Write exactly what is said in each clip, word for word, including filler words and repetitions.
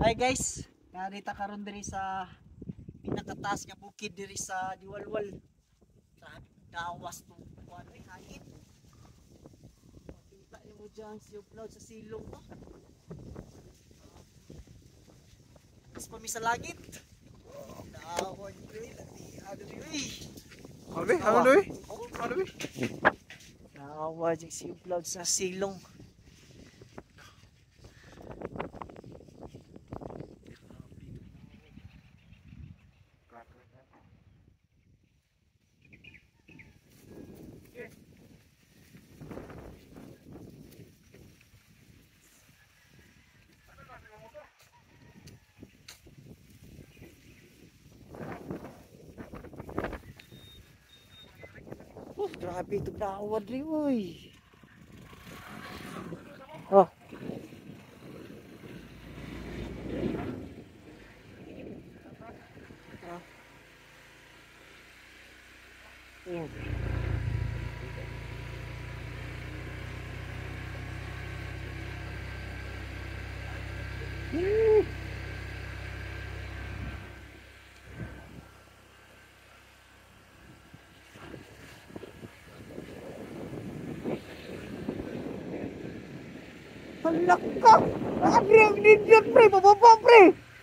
Hi guys, narita karon diri sa pinakataas nga bukid diri sa Diwalwal. Grabe dawas tong kuan ay hangin. Makita niyo mo diyan si upload sa silong no. Mas pa mi sa langit. Dawan ko eh, lati ano ni. Abi, ano daw eh? Ano daw eh? Dawa diyan si upload sa silong. Oh, grabe ito dawan rin uy. Oh. Oh. Hmm. Halak ka! Grabe ang ninjot pre! Bababa pre!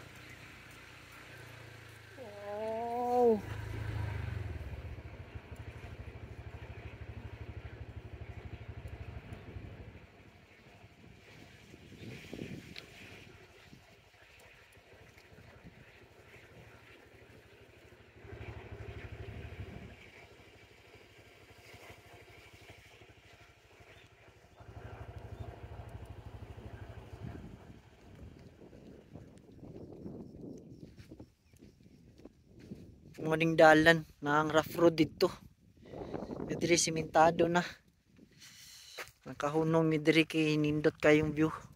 Oh. Muning dalan na ang rough road dito. Diri simentado na. Nakahunong mi diri kay nindot kayong view.